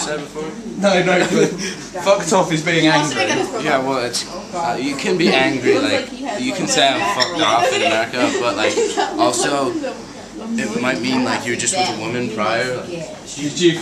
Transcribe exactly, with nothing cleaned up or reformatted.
said before? No, no, but fucked off is being angry. Yeah, well, it's uh, you can be angry, like you can say I'm fucked off in America, but like also it might mean like you were just with a woman prior. Like, Did you